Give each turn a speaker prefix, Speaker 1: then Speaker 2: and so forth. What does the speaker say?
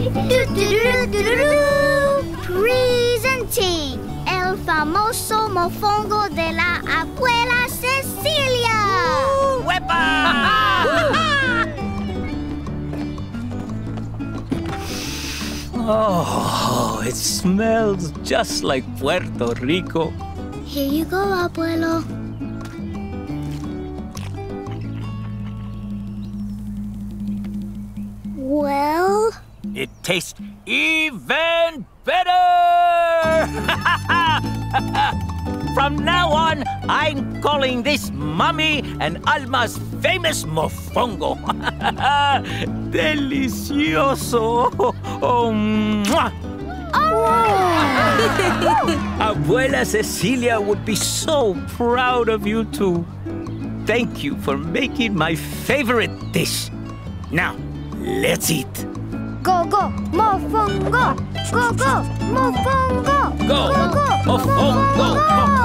Speaker 1: Presenting el famoso mofongo de la abuela Cecilia.
Speaker 2: Oh, it smells just like Puerto Rico.
Speaker 1: Here you go, abuelo. Well?
Speaker 2: It tastes even better! From now on, I'm calling this Mommy and Alma's famous mofongo. Delicioso! Oh, mwah! Abuela Cecilia would be so proud of you two. Thank you for making my favorite dish. Now, let's eat.
Speaker 1: Go, go, mofongo! Go, go, mofongo!
Speaker 2: Go, mofongo!